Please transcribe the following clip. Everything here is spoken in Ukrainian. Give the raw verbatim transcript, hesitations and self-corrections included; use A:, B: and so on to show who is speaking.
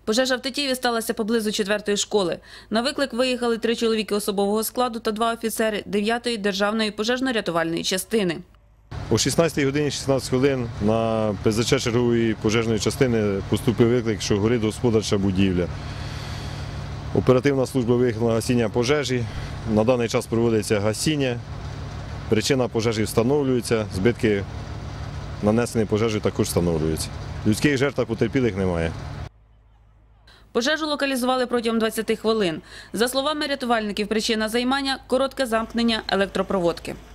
A: Пожежа в Тетіїві сталася поблизу четвертої школи. На виклик виїхали три чоловіки особового складу та два офіцери дев'ятої державної пожежно-рятувальної частини.
B: О шістнадцятій годині шістнадцять хвилин на пе зет че чергової пожежної частини поступив виклик, що горить господарча будівля. Оперативна служба виїхала на гасіння пожежі. На даний час проводиться гасіння. Причина пожежі встановлюється, збитки нанесені пожежі також встановлюються. Людських жертв та потерпілих немає.
A: Пожежу локалізували протягом двадцяти хвилин. За словами рятувальників, причина займання – коротке замкнення електропроводки.